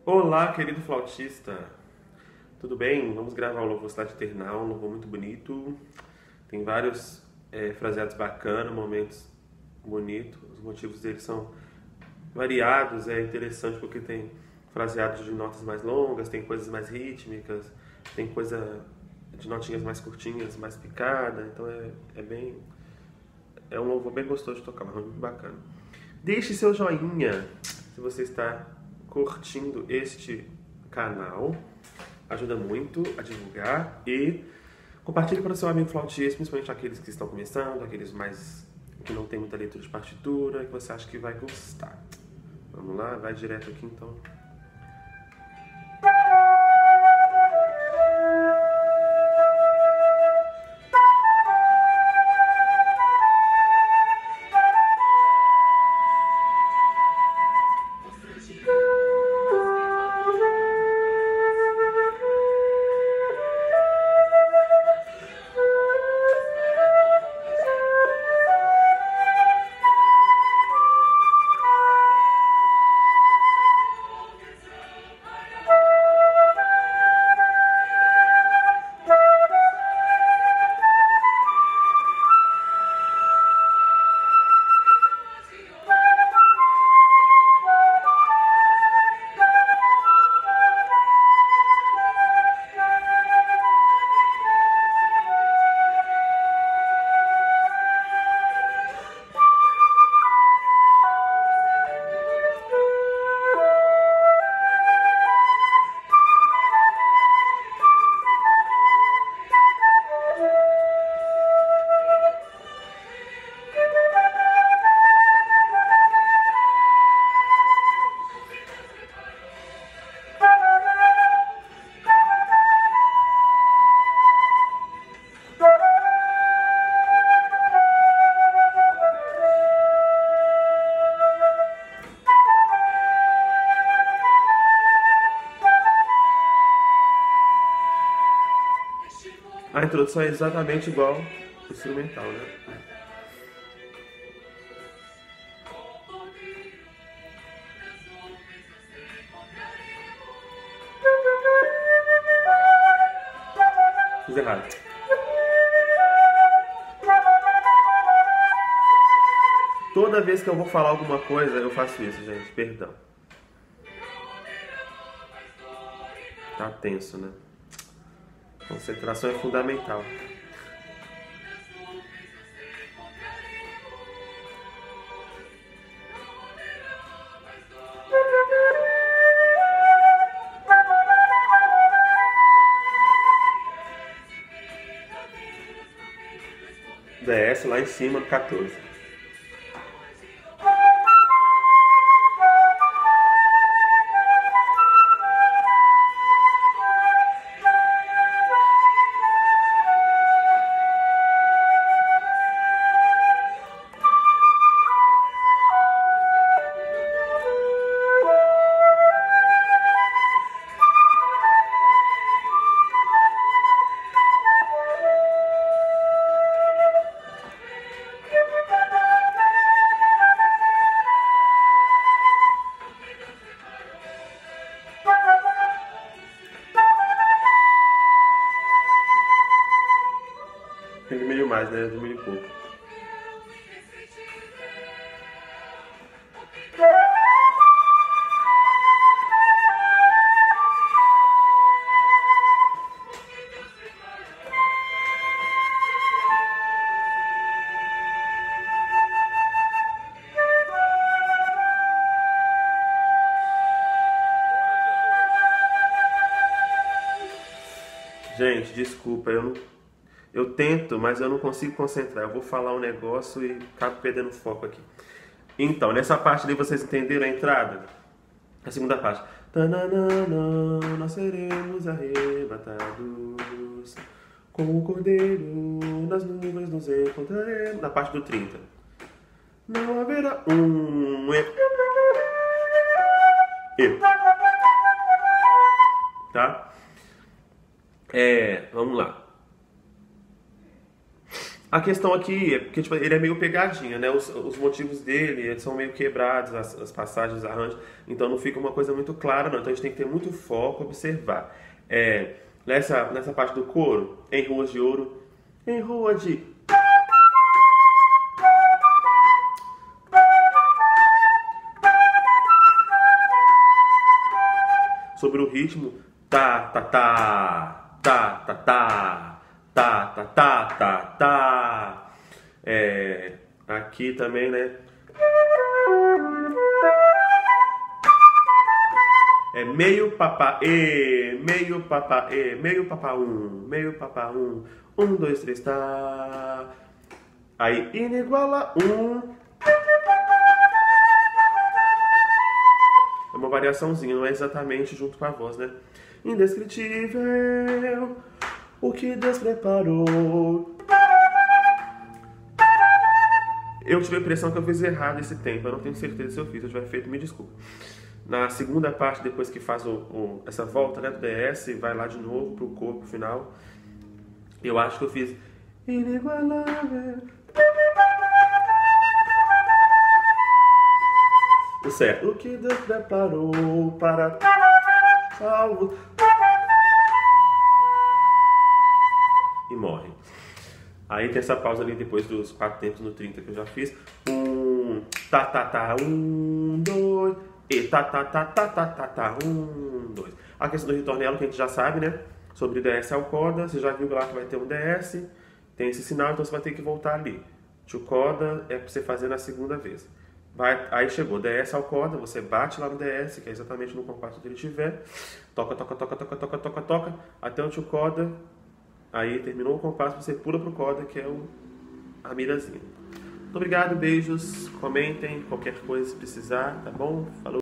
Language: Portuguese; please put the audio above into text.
Olá, querido flautista. Tudo bem? Vamos gravar um louvor Cidade Eternal, um louvor muito bonito. Tem vários fraseados bacanas, momentos bonitos. Os motivos deles são variados, é interessante porque tem fraseados de notas mais longas, tem coisas mais rítmicas, tem coisa de notinhas mais curtinhas, mais picada. Então é um louvor bem gostoso de tocar, muito bacana. Deixe seu joinha se você está curtindo este canal, ajuda muito a divulgar, e compartilhe para o seu amigo flautista, principalmente aqueles que estão começando, aqueles que não tem muita leitura de partitura, que você acha que vai gostar. Vamos lá, vai direto aqui então. A introdução é exatamente igual ao instrumental, né? Fiz errado. Toda vez que eu vou falar alguma coisa, eu faço isso, gente. Perdão. Tá tenso, né? Concentração é fundamental. Desce lá em cima no 14. Meio mais, né? Do meio e pouco. Gente, desculpa, eu tento, mas eu não consigo concentrar. Eu vou falar um negócio e acabo perdendo foco aqui. Então, nessa parte ali, vocês entenderam a entrada? A segunda parte. Tananana, nós seremos arrebatados, com o cordeiro nas nuvens nos encontraremos. Na parte do 30. Não haverá um E. Tá? Vamos lá. A questão aqui é porque tipo, ele é meio pegadinha, né? Os motivos dele eles são meio quebrados, as passagens, os arranjos, então não fica uma coisa muito clara, não. Então a gente tem que ter muito foco, observar. Nessa parte do coro, em ruas de ouro, em rua de... Sobre o ritmo, tá, tá, tá, tá, tá, tá, tá, tá, tá, tá, tá. Aqui também, né? É meio papá e, meio papá e, meio papá meio papá um, dois, três, tá. Aí iniguala um. É uma variaçãozinha, não é exatamente junto com a voz, né? Indescritível, o que Deus preparou. Eu tive a impressão que eu fiz errado esse tempo, eu não tenho certeza se eu fiz, se eu tiver feito, me desculpa. Na segunda parte, depois que faz essa volta, né, do DS, vai lá de novo pro corpo final. Eu acho que eu fiz inigualável. O certo. O que Deus preparou para salvo. E morre. Aí tem essa pausa ali depois dos 4 tempos no 30 que eu já fiz. Tá, tá, tá, 1, 2. E tá, tá, tá, tá, tá, tá, tá, 1, 2. A questão do ritornelo que a gente já sabe, né? Sobre DS ao corda. Você já viu lá que vai ter um DS. Tem esse sinal, então você vai ter que voltar ali. To corda é pra você fazer na segunda vez. Aí chegou DS ao corda, você bate lá no DS, que é exatamente no compasso que ele tiver. Toca, toca, toca, toca, toca, toca, toca. Até o to corda. Aí terminou o compasso, você pula pro corda, que é a mirazinha. Muito obrigado, beijos. Comentem qualquer coisa se precisar, tá bom? Falou.